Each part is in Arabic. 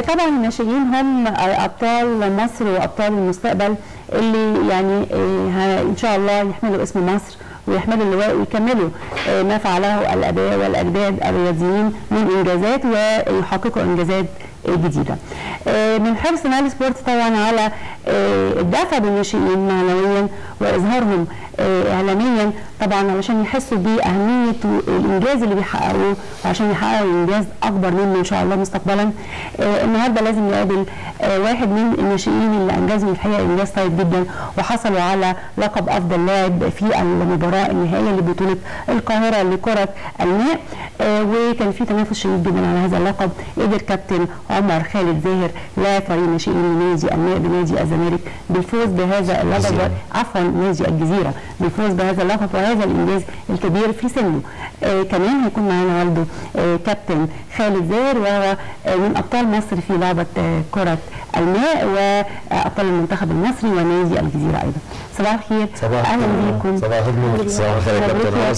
طبعا الناشئين هم ابطال مصر وابطال المستقبل اللي يعني ان شاء الله يحملوا اسم مصر ويحملوا اللواء ويكملوا ما فعله الاباء والاجداد الرياضيين من انجازات ويحققوا انجازات جديده. من حرص نادي سبورت طبعا على الدفع بالناشئين معنويا واظهارهم اعلاميا طبعا علشان يحسوا باهميه الانجاز اللي بيحققوه وعشان يحققوا انجاز اكبر منه ان شاء الله مستقبلا. النهارده لازم نقابل واحد من الناشئين اللي انجزوا الحقيقه انجاز طيب جدا وحصلوا على لقب افضل لاعب في المباراه النهائيه لبطوله القاهره لكره الماء، وكان في تنافس شديد جدا على هذا اللقب. قدر كابتن عمر خالد زاهر لاعب فريق الناشئين لنادي الماء بنادي الزمالك بالفوز بهذا اللقب، عفوا نادي الجزيره بالفوز بهذا اللقب وهذا الانجاز الكبير في سنه. كمان هيكون معانا والده كابتن خالد زاهر وهو من ابطال مصر في لعبه كره الماء وابطال المنتخب المصري ونادي الجزيره ايضا. صباح الخير، اهلا بيكم. صباح النور. صباح الخير يا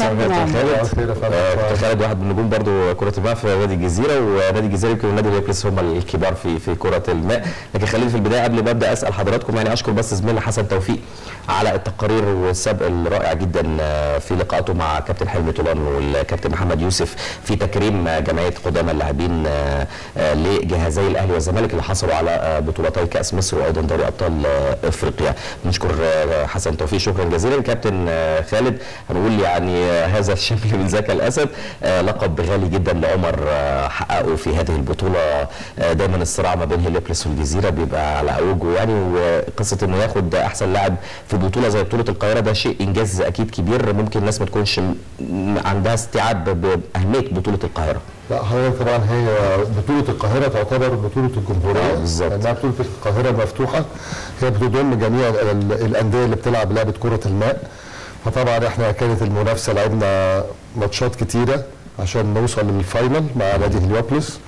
كابتن خالد. واحد من نجوم برضو كره الماء في نادي الجزيره، ونادي الجزيره يمكن ونادي اليابلس هم الكبار في كره الماء. لكن خليني في البدايه قبل ما ابدا اسال حضراتكم يعني اشكر بس زميلنا حسن توفيق على التقارير والسبق الرائع جدا في لقاءاته مع كابتن حلمي طولان والكابتن محمد يوسف في تكريم جمعيه قدامى اللاعبين لجهازي الاهلي والزمالك اللي حصلوا على بطولتي كاس مصر وايضا دوري ابطال افريقيا. بنشكر حسن توفيق شكرا جزيلا. كابتن خالد هنقول يعني هذا الشكل من ذاك الاسد لقب غالي جدا لعمر حققه في هذه البطوله. دايما الصراع ما بين هليوبلس والجزيره بيبقى على اوجه يعني، وقصه انه ياخد احسن لاعب في بطوله زي بطوله القاهره ده شيء انجاز اكيد كبير. ممكن الناس ما تكونش عندها استيعاب باهميه بطوله القاهره. لا هو طبعا هي بطوله القاهره تعتبر بطوله الجمهوريه بالظبط، لانها بطوله القاهره مفتوحه، هي بتضم جميع الانديه اللي بتلعب لعبه كره الماء. فطبعا احنا كانت المنافسه لعبنا ماتشات كتيره عشان نوصل للفاينل مع نادي هليوبلس.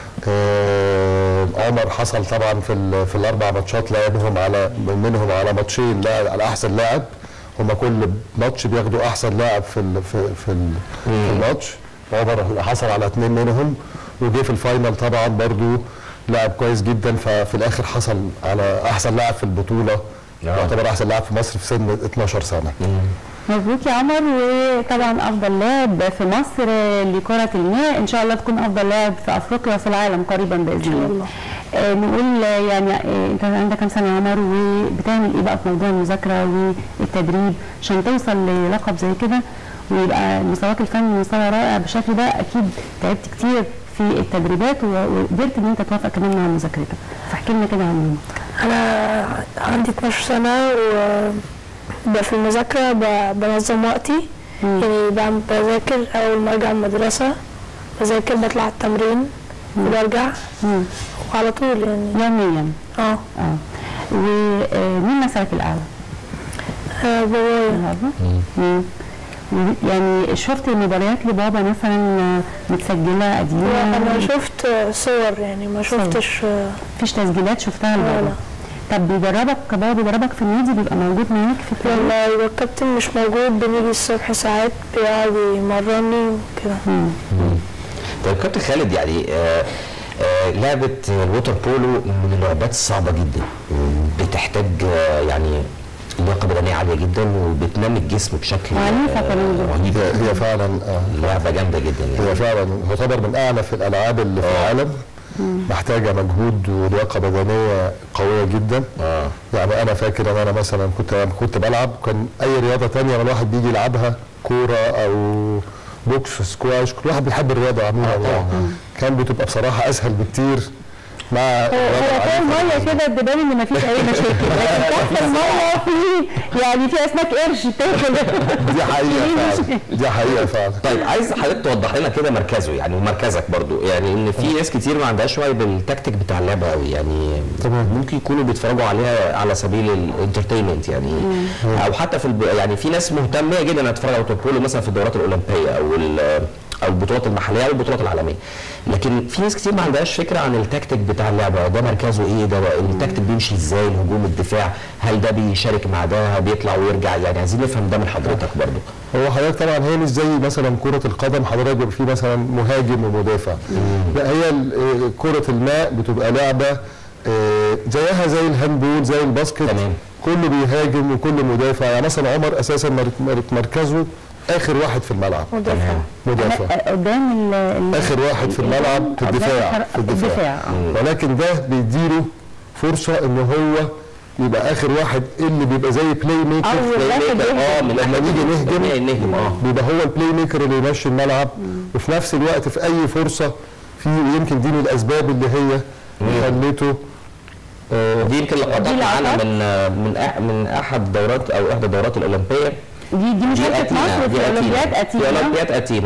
عمر حصل طبعا في الاربع ماتشات لعبهم منهم على ماتشين لاعب على احسن لاعب، هم كل ماتش بياخدوا احسن لاعب في الماتش. عمر حصل على 2 منهم وجه في الفاينل طبعا برضو لاعب كويس جدا، ففي الاخر حصل على احسن لاعب في البطوله، يعتبر احسن لاعب في مصر في سن 12 سنه. مبروك يا عمر، وطبعا افضل لاعب في مصر لكره الماء، ان شاء الله تكون افضل لاعب في افريقيا وفي العالم قريبا باذن الله. نقول يعني انت عندك كام سنه يا عمر وبتعمل ايه بقى في موضوع المذاكره والتدريب عشان توصل للقب زي كده ويبقى مستواك الفني مستوى رائع بالشكل ده؟ اكيد تعبت كتير في التدريبات وقدرت ان انت توافق كمان مع مذاكرتك، فاحكي لنا كده عن انا عندي 12 سنه في المذاكره بنظم وقتي. يعني بذاكر اول ما ارجع من المدرسه، بذاكر بطلع التمرين وبرجع وعلى طول يعني يوميا. ومين مثلك الاعلى؟ بابايا. يعني شفت مباريات لبابا مثلا متسجله قديمه؟ انا شفت صور يعني ما شفتش. مفيش تسجيلات شفتها لبابا؟ طب بيدربك بابا بيدربك في النادي، بيبقى موجود معاك في التدريب؟ لما يبقى الكابتن مش موجود بنيجي الصبح ساعات بيقعد يمرني وكده. طيب كابتن خالد يعني لعبه الووتر بولو من اللعبات الصعبه جدا، بتحتاج يعني لياقه بدنيه عاليه جدا وبتنمي الجسم بشكل رهيب. هي فعلا لعبه جامده جدا يعني. هي فعلا تعتبر من اعنف الالعاب اللي في العالم، محتاجه مجهود ولياقه بدنيه قويه جدا. يعني انا فاكر ان انا مثلا كنت بلعب، كان اي رياضه ثانيه ما الواحد بيجي يلعبها كوره او بوكس سكواش، كل واحد بيحب الرياضه عموما كان بتبقى بصراحه اسهل بكتير مع هو الميه كده تبان ان مفيش اي مشاكل، لكن تحت الميه في يعني في اسماك قرش تاكل. دي حقيقه فعلا، دي حقيقه فعلا. طيب عايز حضرتك توضح لنا كده مركزه يعني ومركزك برضو، يعني ان في ناس كتير ما عندهاش وعي بالتكتيك بتاع اللعبه قوي يعني. طبعا ممكن يكونوا بيتفرجوا عليها على سبيل الانترتينمنت يعني او حتى في يعني في ناس مهتمه جدا انها تتفرج على الووتر بولو مثلا في الدورات الاولمبيه او البطولات المحليه او البطولات العالميه. لكن في ناس كتير ما عندهاش فكره عن التكتيك بتاع اللعبه، ده مركزه ايه، ده التكتيك بيمشي ازاي، الهجوم الدفاع، هل ده بيشارك مع ده، بيطلع ويرجع، يعني عايزين نفهم ده من حضرتك برضو. هو حضرتك طبعا هي مش زي مثلا كرة القدم حضرتك بيبقى في مثلا مهاجم ومدافع. لا، هي كرة الماء بتبقى لعبة زيها زي الهاندبول زي الباسكت. تمام. كله بيهاجم وكله مدافع. يعني مثلا عمر اساسا مركزه اخر واحد في الملعب. مدافع قدام اخر واحد في الملعب في الدفاع. ولكن ده بيديله فرصة ان هو يبقى اخر واحد اللي بيبقى زي بلاي ميكر. لما نيجي نهجم بيبقى هو البلاي ميكر اللي يمشي الملعب. وفي نفس الوقت في اي فرصه في، يمكن دي من الاسباب اللي هي خليته دي يمكن لقطات معانا من احد الدورات او احدى الدورات الاولمبيه. دي مشاركه مصر في اولمبياد اتينا.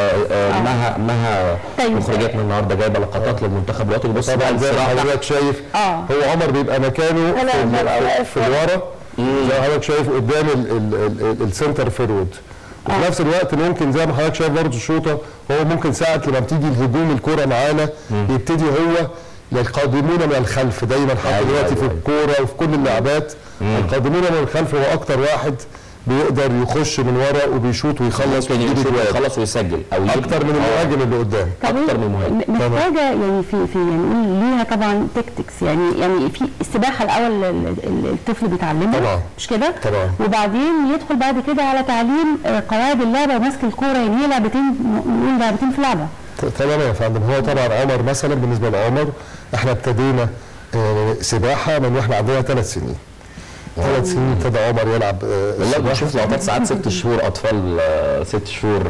مها مخرجات من النهارده جايبه لقطات للمنتخب الوطني. بص طبعا زي ما حضرتك شايف هو عمر بيبقى مكانه في الورا زي ما حضرتك شايف قدام السنتر فورورد. وفي نفس الوقت ممكن زي ما حضرتك شايف برضه الشوطه، هو ممكن ساعه لما بتيجي الهجوم الكوره معانا يبتدي هو القادمون من الخلف دايما حتى دلوقتي في الكوره وفي كل اللعبات. القادمون من الخلف هو اكتر واحد بيقدر يخش من ورا وبيشوط ويخلص ويخلص ويسجل او اكتر من المهاجم اللي قدام. اكتر من المهاجم. محتاجه يعني في يعني ليها طبعا تكتكس، يعني في السباحه الاول الطفل بيتعلمها طبعا مش كده؟ طبعا. وبعدين يدخل بعد كده على تعليم قواعد اللعبه وماسك الكوره. يعني هي لعبتين، نقول لعبتين في لعبه. تمام يا فندم. هو طبعا عمر مثلا بالنسبه لعمر احنا ابتدينا سباحه من واحنا عندنا 3 سنين. 3 سنين ابتدى عمر يلعب. والله بنشوف لقطات ساعات 6 شهور اطفال 6 شهور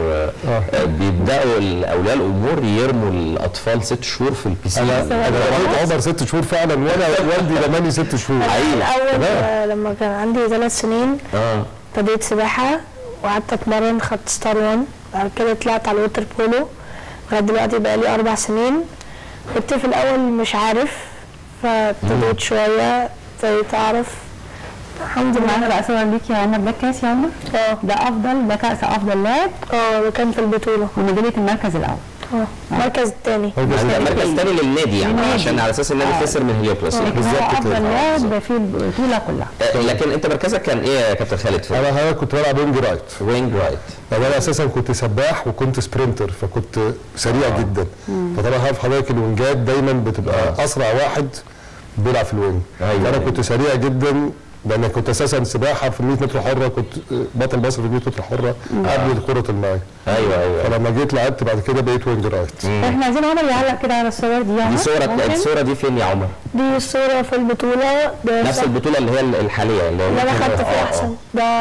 بيبداوا اولياء الامور يرموا الاطفال 6 شهور في البيسين. انا رميت عمر 6 شهور فعلا وانا والدي رماني 6 شهور. الاول لما كان عندي 3 سنين ابتديت سباحه وقعدت اتمرن، خدت ستار 1، بعد كده طلعت على الووتر بولو لغايه دلوقتي بقى لي 4 سنين. كنت في الاول مش عارف فابتديت شويه ابتديت اعرف. الحمد لله. معانا بقى صور ليك يا عمر. ده كاس يا عمر؟ ده كاس افضل لاعب. ده كان في البطوله وميداليه المركز الاول. المركز الثاني. المركز الثاني للنادي يعني عشان على اساس النادي خسر من هليوبلس. بالظبط افضل لاعب في البطوله كلها. لكن انت مركزك كان ايه يا كابتن خالد؟ انا كنت بلعب وينج رايت. وينج رايت. انا اساسا كنت سباح وكنت سبرنتر فكنت سريع جدا. فطبعا عارف حضرتك الوينجات دايما بتبقى اسرع واحد بيلعب في الوينج. فانا كنت سريع جدا لان كنت اساسا سباحه في 100 متر حره، كنت بطل مصر في 100 متر حره قبل كره الماء. ايوه. فلما جيت لعبت بعد كده بقيت وينج رايت. احنا عايزين عمر يعلق كده على الصور دي. الصوره دي فين يا عمر؟ دي الصوره في البطوله. نفس البطوله اللي هي الحاليه اللي انا خدت فيها احسن.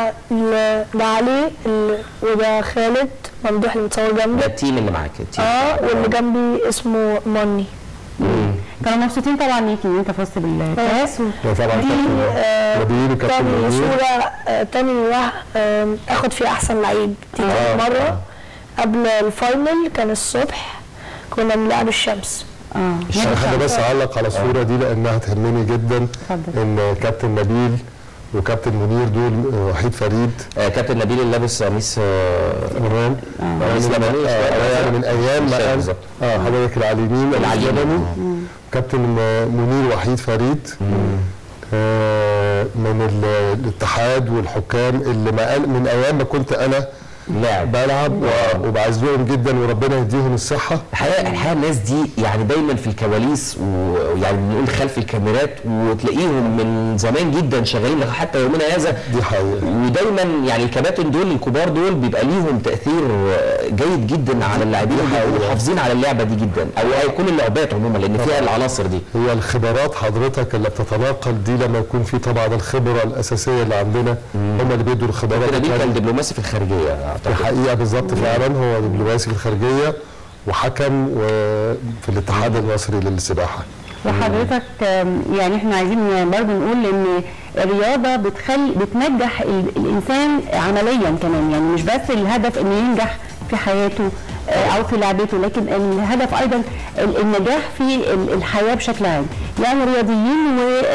ده علي وده خالد ممدوح اللي متصور جنبي. ده التيم اللي معاك. واللي جنبي اسمه موني. كانوا مبسوطين طبعا ليكي ان انت فزت بالكاس. طبعا تاني صوره تاني اخد فيها احسن لعيب. دي مره قبل الفاينل كان الصبح كنا بنلعب الشمس. انا بس اعلق على الصوره دي لانها تهمني جدا. ان كابتن نبيل وكابتن منير دول وحيد فريد. كابتن نبيل اللي لابس قميص مران من ايام ما كان حضرتك العليمين اليمني. كابتن منير وحيد فريد من الاتحاد والحكام اللي من ايام ما كنت انا بلعب وبعزهم جدا وربنا يديهم الصحه. الحقيقه الناس دي يعني دايما في الكواليس ويعني بنقول خلف الكاميرات وتلاقيهم من زمان جدا شغالين حتى يومنا هذا. دي حقيقه. ودايما يعني الكباتن دول الكبار دول بيبقى ليهم تاثير جيد جدا على اللاعبين وحافظين على اللعبه دي جدا او كل اللعبات عموما لان فيها العناصر دي. هي الخبرات حضرتك اللي بتتناقل دي لما يكون في طبعا الخبره الاساسيه اللي عندنا هم اللي بيدوا الخبرات. دي كان دبلوماسي في الخارجيه الحقيقه بالظبط فعلا. هو دبلوماسي في الخارجيه وحكم في الاتحاد المصري للسباحه. وحضرتك يعني احنا عايزين برضه نقول ان الرياضه بتنجح الانسان عمليا كمان. يعني مش بس الهدف انه ينجح في حياته او في لعبته، لكن الهدف ايضا النجاح في الحياه بشكل عام. يعني رياضيين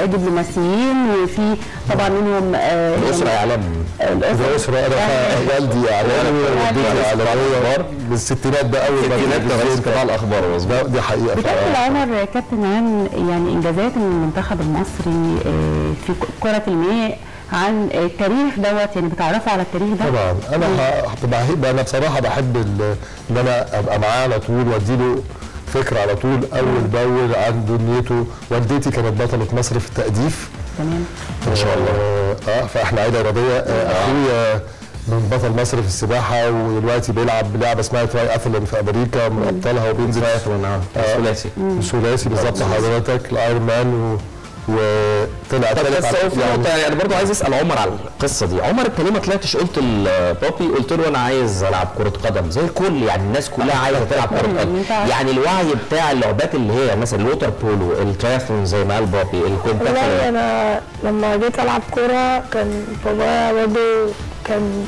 دبلوماسيين، وفي طبعا منهم الاسره اعلام. الاسره انا والدي اعلامي ووالدتي اعلاميه من الستينات، ده اول الستينات رئيس قطاع الاخبار. دي حقيقه. بتكلم عمر كابتن عن يعني انجازات المنتخب المصري في كره المياه، عن التاريخ دوت، يعني بتعرفوا على التاريخ ده؟ طبعا انا بصراحه بحب ان انا ابقى معاه على طول واديله فكره على طول اول باول عن دنيته. والدتي كانت بطله مصر في التأديف. تمام. ما شاء الله. فاحنا عائله رياضيه. اخويا من بطل مصر في السباحه، ودلوقتي بيلعب لعبه اسمها تراي اثلون في امريكا، من ابطالها وبينزل ثلاثي. ثلاثي بالظبط حضرتك، الايرون مان وطلع ثالث. يعني انا برضو عايز اسال عمر على القصه دي. عمر انت ليه ما طلعتش قلت لبابي، قلت له انا عايز العب كره قدم زي الكل، يعني الناس كلها عايزه تلعب كره قدم. يعني الوعي بتاع اللعبات اللي هي مثلا الووتر بولو، الترايثلون زي ما قال بابي، والله انا لما جيت العب كوره كان بابايا برضه كان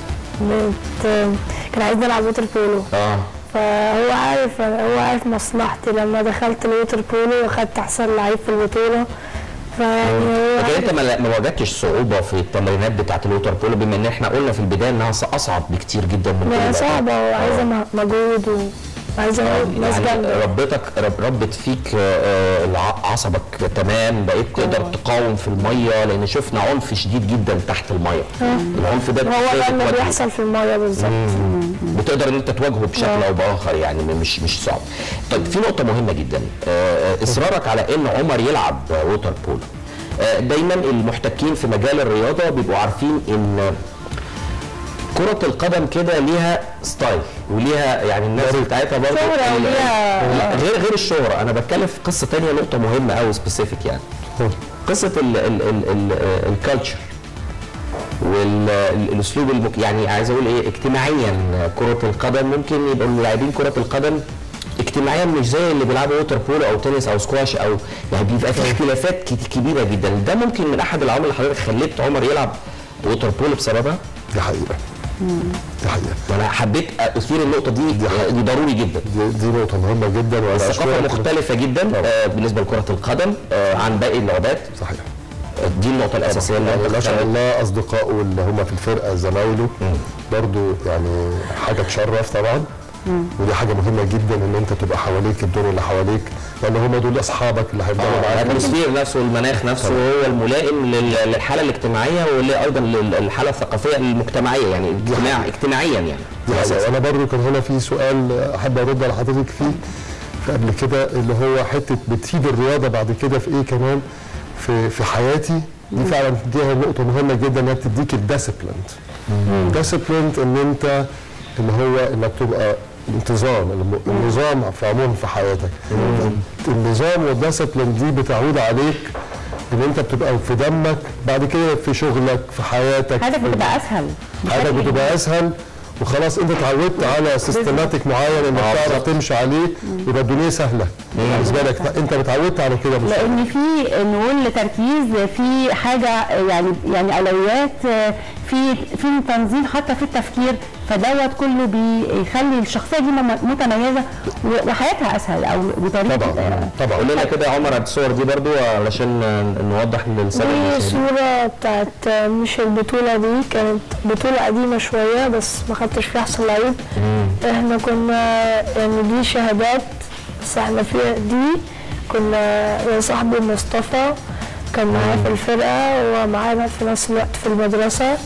عايزني العب ووتر بولو. فهو عارف مصلحتي. لما دخلت الووتر بولو واخدت احسن لعيب في البطوله. فيعني لكن انت ما واجهتش صعوبه في التمرينات بتاعه الووتر بولو، بما ان احنا قلنا في البدايه انها اصعب بكتير جدا من كل صعبه وعايزه مجهود وعايزه ناس جامده. يعني ربت فيك عصبك تمام، بقيت تقدر تقاوم في الميه، لان شفنا عنف شديد جدا تحت الميه. العنف ده هو ده اللي بيحصل في الميه بالظبط. بتقدر ان انت تواجهه بشكل او باخر، يعني مش صعب. طيب في نقطه مهمه جدا، اصرارك على ان عمر يلعب ووتر بولو. دايما المحتكين في مجال الرياضه بيبقوا عارفين ان كرة القدم كده ليها ستايل وليها يعني الناس بتاعتها برضه غير الشهرة. انا بتكلم في قصة تانية، نقطة مهمة قوي سبيسيفيك، يعني قصة الكالتشر والاسلوب يعني عايز اقول ايه، اجتماعيا كرة القدم ممكن يبقوا لاعبين كرة القدم اجتماعيا مش زي اللي بيلعبوا ووتر بولو او تنس او سكواش، او يعني بيبقى في اختلافات كبيرة جدا. ده ممكن من احد العوامل اللي حضرتك خليت عمر يلعب ووتر بولو بسببها. دي حقيقة. دي حقيقة. وانا حبيت اثير النقطة دي ضروري جدا. دي نقطة مهمة جدا، وانا الثقافة مختلفة جدا بالنسبة لكرة القدم عن باقي اللعبات. صحيح. دي النقطة الأساسية اللي ما شاء الله أصدقائه اللي هم في الفرقة زمايله برضو يعني حاجة تشرف طبعا. ودي حاجة مهمة جدا ان انت تبقى حواليك الدور اللي حواليك، لان هم دول اصحابك اللي هيفضلوا معاك. الاتموسفير نفسه والمناخ نفسه هو الملائم للحالة الاجتماعية، وايضا للحالة الثقافية المجتمعية، يعني اجتماعيا يعني. انا برضو كان هنا في سؤال احب ارد على حضرتك فيه قبل كده، اللي هو حتة بتفيد الرياضة بعد كده في ايه كمان في حياتي. دي فعلا دي نقطة مهمة جدا، انها بتديك الديسيبلينت. ديسيبلينت ان انت اللي هو انك تبقى النظام في عموم في حياتك. النظام والديسيبلين دي بتعود عليك ان انت بتبقى في دمك بعد كده في شغلك في حياتك. حياتك بتبقى اسهل. حياتك بتبقى اسهل وخلاص انت اتعودت على سيستماتيك معين انك تعرف تمشي عليه، يبقى الدنيا سهله بالنسبه لك. انت اتعودت على كده. لان في نقول تركيز في حاجه، يعني اولويات في تنظيم حتى في التفكير، فدوت كله بيخلي الشخصيه دي متميزه وحياتها اسهل او بطريقه. طبعا قول لنا كده يا عمر الصور دي برضو علشان نوضح للساده. دي صوره بتاعت مش البطوله دي، كانت بطوله قديمه شويه بس ما خدتش فيها احسن لعيب. احنا كنا يعني دي شهادات، بس احنا فيها دي كنا يا صاحبي مصطفى كان معايا في الفرقه ومعانا في نفس الوقت في المدرسه،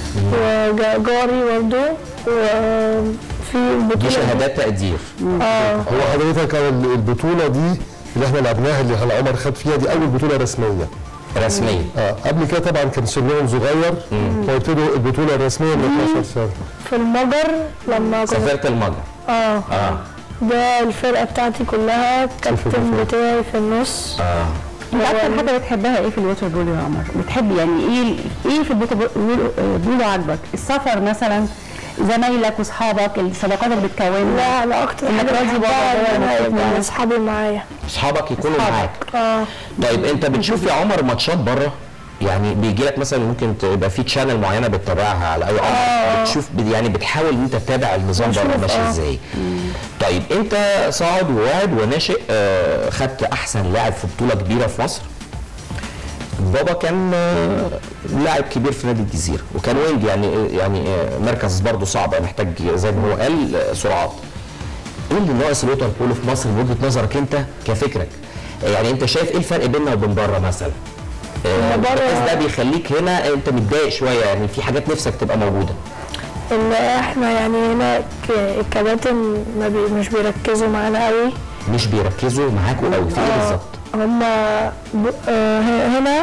وجاري برضه. وفي البطوله دي شهادات تقدير. هو حضرتك البطوله دي اللي احنا لعبناها اللي عمر خد فيها دي اول بطوله رسميه. قبل كده طبعا كان سنهم صغير، فقلت له البطوله الرسميه من 12 سنه في المجر لما سافرت المجر. ده الفرقه بتاعتي كلها، الكابتن بتاعي في النص. اكتر حاجه بتحبها ايه في الووتر بولو يا عمر؟ بتحب يعني ايه في الووتر بولو عاجبك؟ السفر مثلا، زمايلك واصحابك، الصداقات اللي بتكونها؟ لا انا اكتر حاجه بحبها ان اصحابي معايا، اصحابك يكونوا معاك. طيب انت بتشوف يا عمر ماتشات بره؟ يعني بيجي لك مثلا ممكن تبقى في تشانل معينه بتتابعها على اي امر، بتشوف يعني بتحاول ان انت تتابع النظام بره ماشي ازاي. طيب انت صاعد وواعد وناشئ، خدت احسن لاعب في بطوله كبيره في مصر، بابا كان لاعب كبير في نادي الجزيره وكان وينج، يعني مركز برضه صعب، محتاج زي ما هو قال سرعات. ايه اللي ناقص الوتر بولو في مصر من وجهه نظرك انت كفكرك؟ يعني انت شايف ايه الفرق بيننا وبين بره مثلا؟ الجهاز ده بيخليك هنا انت متضايق شويه، يعني في حاجات نفسك تبقى موجوده. ان احنا يعني هنا الكباتن مش بيركزوا معانا قوي. مش بيركزوا معاكوا قوي في ايه بالظبط؟ هم هنا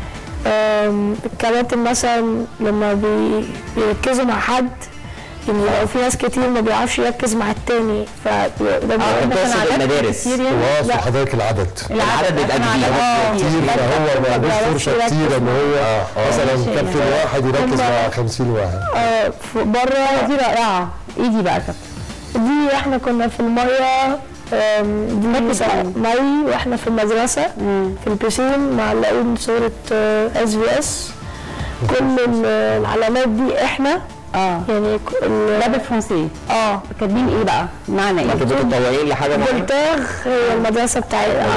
الكباتن مثلا لما بيركزوا مع حد، يعني لو في ناس كتير ما بيعرفش يركز مع التاني، فده مثلا المدارس واصل حضرتك العدد بيبقى كتير، فهو ما عندوش فرصه كتير ان هو مثلا كابتن واحد يركز مع 50 واحد. بره دي رائعه. ايه دي بقى دي احنا كنا في الميه، دي مي واحنا في المدرسه في البسين معلقين صوره SVS، كل العلامات دي احنا يعني لاب الفرنسي كاتبين ايه بقى؟ معنى ايه؟ انتوا متطوعين لحاجه معينه؟ فولتاغ هي المدرسه بتاعتنا،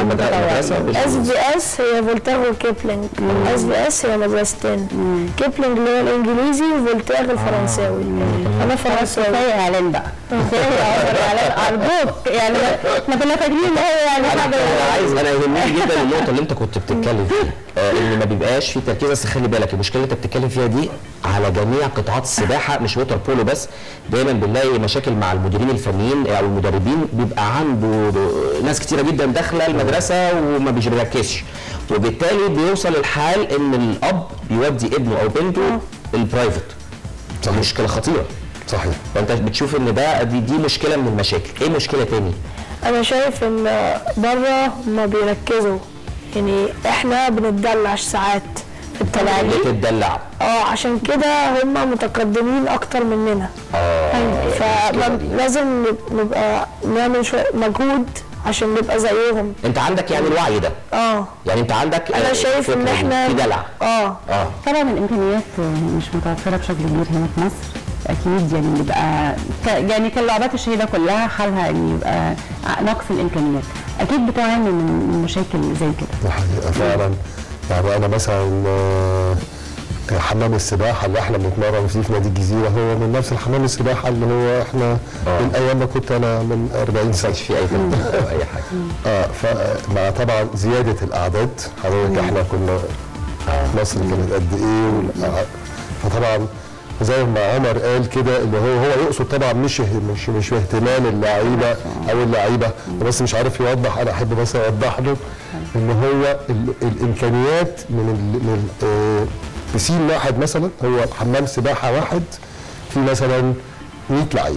SVS هي فولتاغ وكيبلينج، SVS هي مدرستين، كيبلينج اللي هو الانجليزي وفولتاغ الفرنساوي. انا فرنساوي. كفايه اعلان بقى، كفايه اعلان ارجوك، يعني احنا كنا فاكرين ان هو يعني حاجه. انا يهمني جدا النقطه اللي انت كنت بتتكلم فيها، ان ما بيبقاش في تركيز. بس خلي بالك المشكله اللي انت بتتكلم فيها دي على جميع قطاعات السباحه، مش ووتر بولو بس. دايما بنلاقي مشاكل مع المديرين الفنيين او المدربين، بيبقى عنده ناس كتيره جدا داخله المدرسه وما بيركزش، وبالتالي بيوصل الحال ان الاب بيودي ابنه او بنته البرايفت. مشكله خطيره. صحيح. فانت بتشوف ان دي مشكله من المشاكل. ايه مشكله تاني؟ انا شايف ان بره ما بيركزوا، يعني احنا بنتدلع ساعات في التلاعب. بتتدلع عشان كده هم متقدمين اكتر مننا. فلازم نبقى نعمل شويه مجهود عشان نبقى زيهم. انت عندك يعني الوعي ده؟ يعني انت عندك انا شايف ان احنا في دلع. طبعا الامكانيات مش متوفره بشكل كبير هنا في مصر اكيد، يعني يبقى يعني كاللعبات الشهيده كلها حالها ان يبقى نقص الامكانيات، اكيد بتعاني من مشاكل زي كده. ده حقيقه فعلا. يعني انا مثلا حمام السباحه اللي احنا بنتمرن فيه في نادي الجزيره هو من نفس الحمام السباحه اللي هو احنا من ايام ما كنت انا من 40 سنه. مش في اي حاجه. فمع طبعا زياده الاعداد، حضرتك احنا كنا مصر كانت قد ايه، فطبعا زي ما عمر قال كده اللي هو يقصد طبعا مش اهتمام اللعيبه او اللعيبه، بس مش عارف يوضح. انا احب بس اوضح له ان هو الامكانيات من بسين واحد مثلا، هو حمام سباحه واحد في مثلا 100 لعيب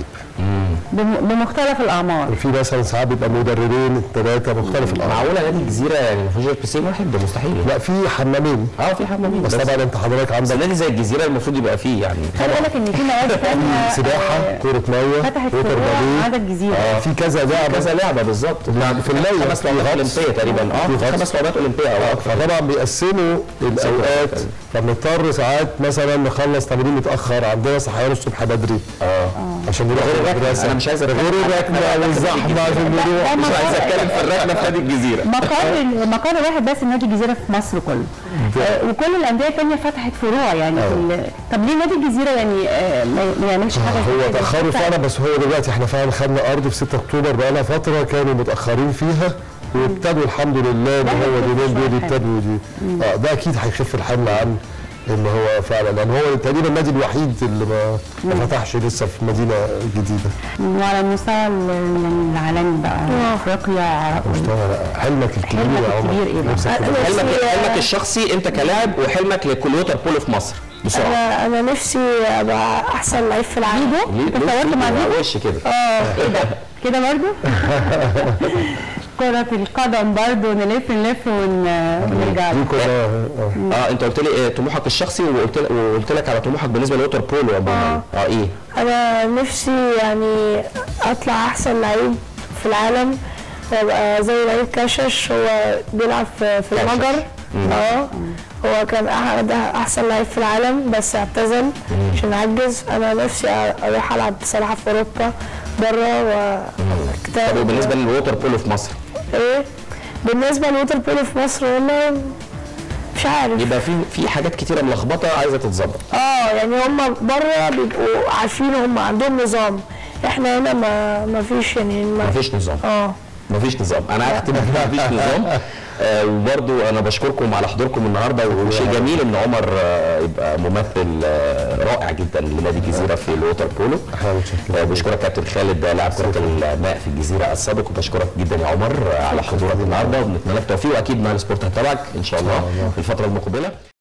بمختلف الاعمار، وفي مثلا ساعات بيبقى مدربين 3 مختلف الاعمار. معقوله نادي الجزيره يعني ما فيهوش بسين واحد؟ ده مستحيل. لا في حمامين. في حمامين بس طبعا انت حضرتك عندك نادي زي الجزيره المفروض يبقى فيه يعني. خلي بالك ان في نوادي ثانيه سباحه، كره ميه، فتحت فروع عندك الجزيره. في كذا لعبه بالظبط في الميه 5 لعبات اولمبيه تقريبا. 5 لعبات اولمبيه فطبعا بيقسموا الاوقات، فبنضطر ساعات مثلا نخلص تمرين متاخر، عندنا صحيان الصبح بدري عشان نروح المدرسه. انا مش عايز غير الركنه والزحمه عشان نروح. مش عايز اتكلم في الركنه في نادي الجزيره. مقر واحد بس نادي الجزيره في مصر كله، وكل الانديه الثانيه فتحت فروع يعني طب ليه نادي الجزيره يعني ما يعملش حاجه؟ هو تاخروا فعلا، بس هو دلوقتي احنا فعلا خدنا ارض في 6 اكتوبر بقى لها فتره كانوا متاخرين فيها، وابتدوا الحمد لله ان هو اليومين دول ابتدوا دي. ده اكيد هيخف الحمل عن ان هو فعلا، لان هو تقريبا النادي الوحيد اللي ما فتحش لسه في مدينه جديده. وعلى المستوى العالمي بقى افريقيا، مستوى حلمك الكبير ايه بقى؟ حلمك الشخصي انت كلاعب، وحلمك للوتر بولو في مصر بسرعه. انا نفسي ابقى احسن لعيب في العالم. انت تصورت مع مين؟ وش كده. ايه ده؟ كده برضه؟ كرة القدم برضه نلف ونرجع انت قلت لي طموحك الشخصي، وقلت لك على طموحك بالنسبه للوتر بولو عموما. ايه؟ انا نفسي يعني اطلع احسن لعيب في العالم، وابقى زي لعيب كاشش. هو بيلعب في المجر. هو كان احسن لعيب في العالم بس اعتزل عشان عجز. انا نفسي اروح العب بصراحه في اوروبا بره. طب وبالنسبه للوتر بولو في مصر؟ بالنسبه للوتر بولو في مصر والله مش عارف. يبقى في حاجات كتيره ملخبطه عايزه تتظبط. يعني هم بره بيبقوا عارفين، هم عندهم نظام، احنا هنا ما فيش يعني ما فيش نظام. مفيش نظام، انا هختم مفيش نظام. وبرضو انا بشكركم على حضوركم النهارده، وشيء جميل ان عمر يبقى ممثل رائع جدا لنادي الجزيره في الووتر بولو. بشكرك كابتن خالد لاعب كره الماء في الجزيره السابق، وبشكرك جدا يا عمر على حضورك النهارده، وبنتمنى لك التوفيق، واكيد مع السبورت هتابعك ان شاء الله في الفتره المقبله.